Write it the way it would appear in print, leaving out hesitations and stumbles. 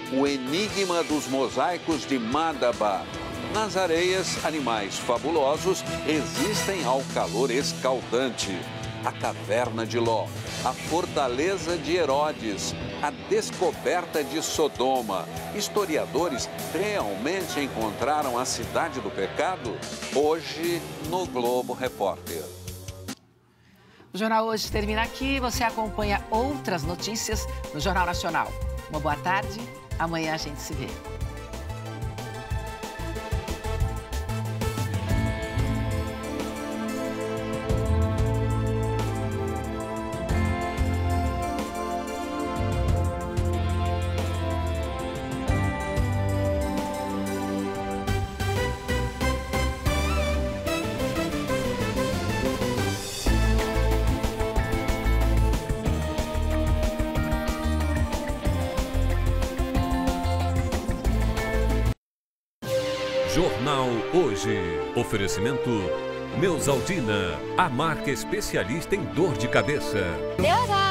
o enigma dos mosaicos de Madaba. Nas areias, animais fabulosos resistem ao calor escaldante. A caverna de Ló, a fortaleza de Herodes, a descoberta de Sodoma. Historiadores realmente encontraram a cidade do pecado? Hoje, no Globo Repórter. O Jornal Hoje termina aqui. Você acompanha outras notícias no Jornal Nacional. Uma boa tarde. Amanhã a gente se vê. Jornal Hoje. Oferecimento Neosaldina, a marca especialista em dor de cabeça.